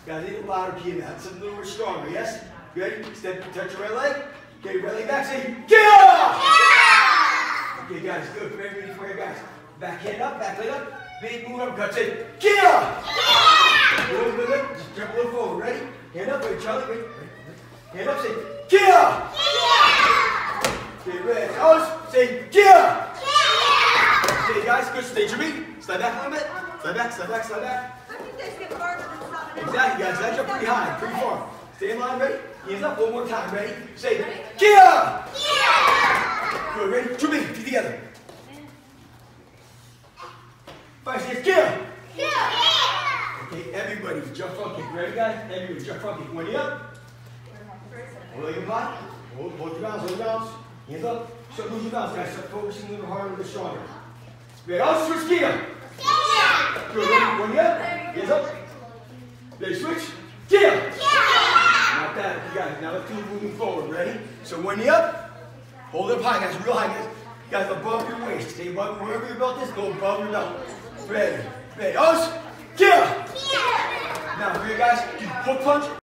Guys, a little louder key now. It's a little more stronger, yes? Ready? Step, touch your right leg. Okay, right leg back, say, yeah! Okay, guys, good. Ready for you guys. Back hand up, back leg up. Big move up, cut, say, yeah! Good. Just jump a little forward. Ready? Hand up, wait, Charlie, wait. Hand up, say, yeah! Okay, ready. Others, say, yeah! Okay, guys, good. Stay to me. Slide back a little bit. Slide back, slide back, slide back. I think they get farther than something. Exactly, guys. That's up pretty high, pretty far. Stay in line, ready? Hands up one more time, ready? Say, Kia! Good, ready? To me, feet together. 5 seconds, Kia! Okay, everybody, jump front kick. Ready, guys? Everybody, jump front kick. 1 knee up. Hold leg in block. Hold your balance, hold your balance. Hands up. Start losing balance, guys. Start focusing a little harder, a little stronger. Ready? I'll switch Kia. Good, ready? 1 knee up. Hands up. Ready, switch. Kia! Not bad, you guys. Now let's do moving forward. Ready? So 1 knee up. Hold it up high, guys. Real high, guys. Guys, above your waist. Stay above, wherever your belt is, go above your belt. Ready? Ready? Us. Kia! Now for you guys, do hook punch.